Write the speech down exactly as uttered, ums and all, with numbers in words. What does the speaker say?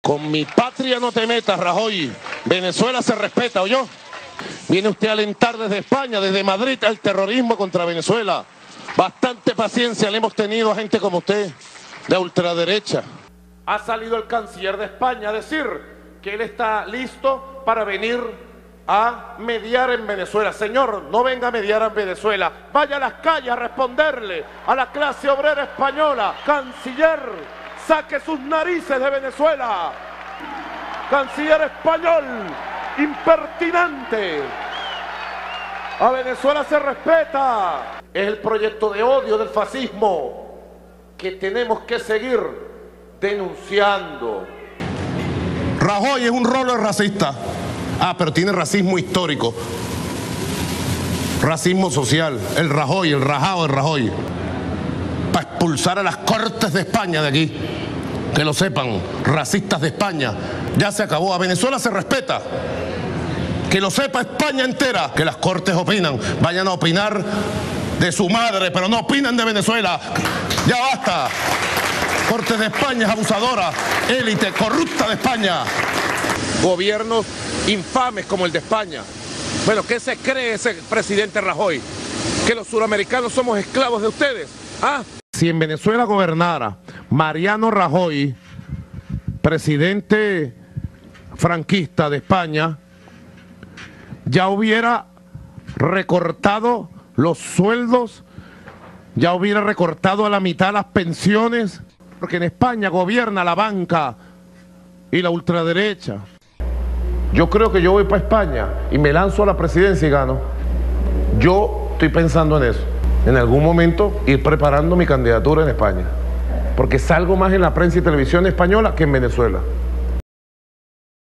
Con mi patria no te metas, Rajoy. Venezuela se respeta, ¿oyó? Viene usted a alentar desde España, desde Madrid, el terrorismo contra Venezuela. Bastante paciencia le hemos tenido a gente como usted, de ultraderecha. Ha salido el canciller de España a decir que él está listo para venir a mediar en Venezuela. Señor, no venga a mediar en Venezuela. Vaya a las calles a responderle a la clase obrera española. Canciller, saque sus narices de Venezuela. Canciller español, impertinente. A Venezuela se respeta. Es el proyecto de odio del fascismo que tenemos que seguir denunciando. Rajoy es un rolo racista. Ah, pero tiene racismo histórico. Racismo social. El Rajoy, el rajado del Rajoy. Para expulsar a las Cortes de España de aquí. Que lo sepan, racistas de España. Ya se acabó. A Venezuela se respeta. Que lo sepa España entera. Que las Cortes opinan. Vayan a opinar de su madre, pero no opinan de Venezuela. Ya basta. Cortes de España es abusadora, élite corrupta de España. Gobiernos infames como el de España. Bueno, ¿qué se cree ese presidente Rajoy? ¿Que los suramericanos somos esclavos de ustedes? ¿Ah? Si en Venezuela gobernara Mariano Rajoy, presidente franquista de España, ya hubiera recortado los sueldos, ya hubiera recortado a la mitad las pensiones, porque en España gobierna la banca y la ultraderecha. Yo creo que yo voy para España y me lanzo a la presidencia y gano. Yo estoy pensando en eso. En algún momento ir preparando mi candidatura en España. Porque salgo más en la prensa y televisión española que en Venezuela.